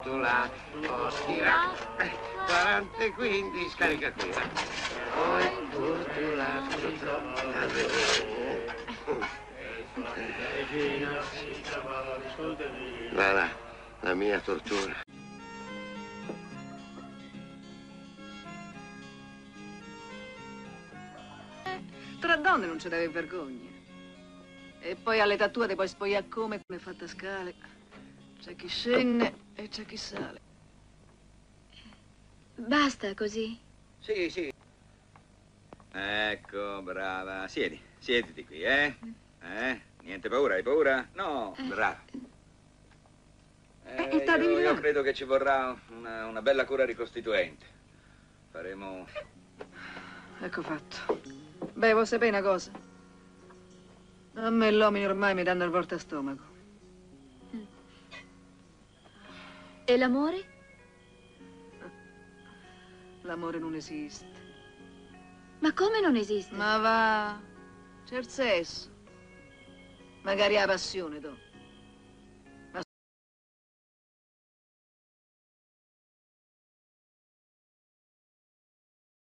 tortola, ostira, 40 e 15, scarica qui. Poi tortola, va là, la mia tortura. Tra donne non ce n'ave vergogna. E poi all'età tua ti puoi spogliare come è fatta scale. C'è chi scende e c'è chi sale. Basta così? Sì, sì. Ecco, brava. Siediti qui, eh? Niente paura, hai paura? No, brava. Io credo che ci vorrà una bella cura ricostituente. Faremo... Ecco fatto. Beh, vuoi sapere una cosa? A me gli uomini ormai mi danno il volta a stomaco. E l'amore? L'amore non esiste. Ma come non esiste? Ma va, c'è il sesso. Magari la passione, dopo.